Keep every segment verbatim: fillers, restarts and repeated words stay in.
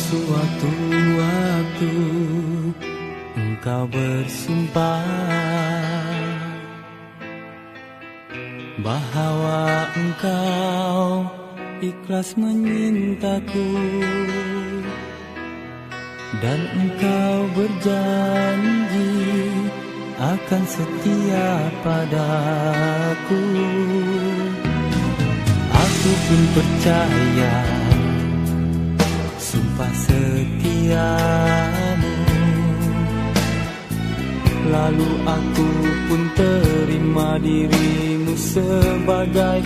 suatu waktu engkau bersumpah bahwa engkau ikhlas menyintaku, dan engkau berjanji akan setia padaku. Aku pun percaya sumpah setiamu, lalu aku pun terima dirimu sebagai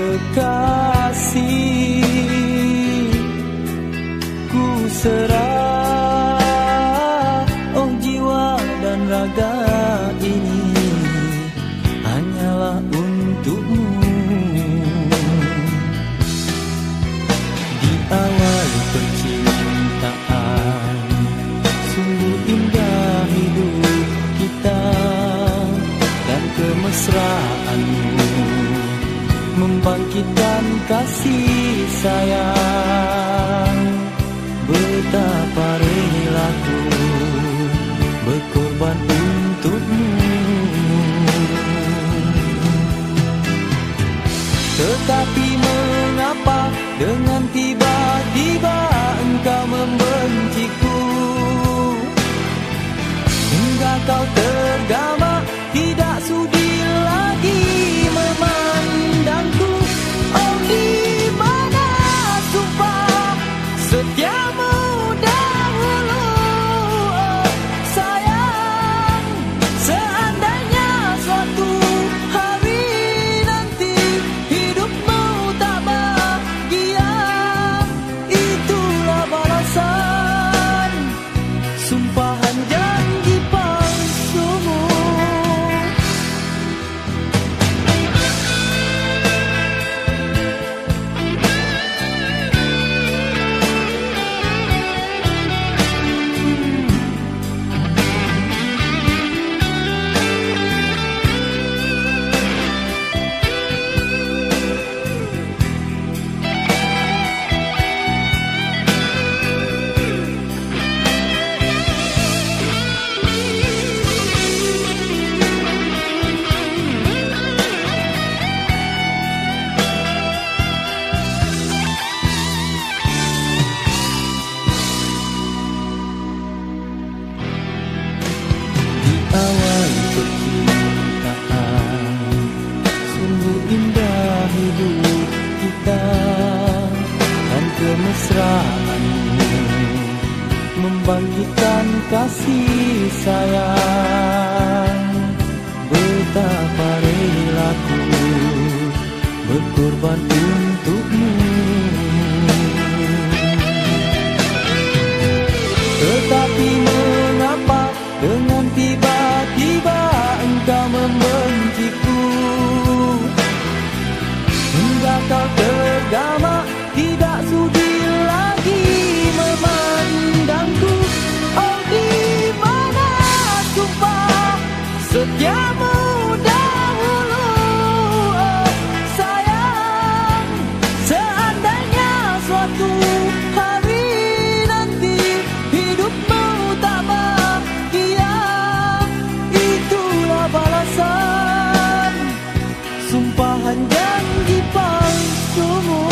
kekasih. Ku serah, oh jiwa dan raga ini hanyalah untukmu. Di awal percintaan sungguh indah hidup kita, dan kemesraanmu membangkitkan kasih sayang. Betapa relaku berkorban untukmu, tetapi mengapa dengan tiba-tiba engkau membenciku, hingga kau tergama tidak sudi lagi memandangku. Oh, di mana sumpah setiamu dahulu, oh sayang. Seandainya suatu hari nanti hidupmu tak bahagia, itulah balasan sumpahan janji palsumu. Awal percintaan sungguh indah hidup kita, dan kemesraanmu membangkitkan kasih sayang. Betapa relaku berkorban untukmu, tetapi mengapa dengan tiba-tiba engkau membenciku, hingga kau tergama tidak sudi lagi memandangku. Oh, di mana sumpah setiamu dahulu, oh sayang. Seandainya suatu hari nanti hidupmu tak bahagia, itulah balasan sumpahan janji palsumu.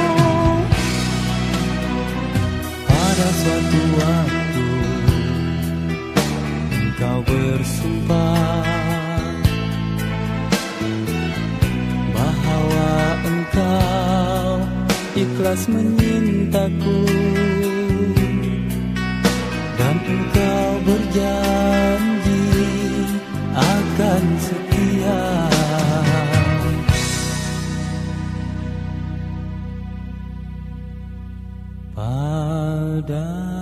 Pada suatu waktu engkau bersumpah bahwa engkau ikhlas menyintaku, dan engkau berjanji akan setia pada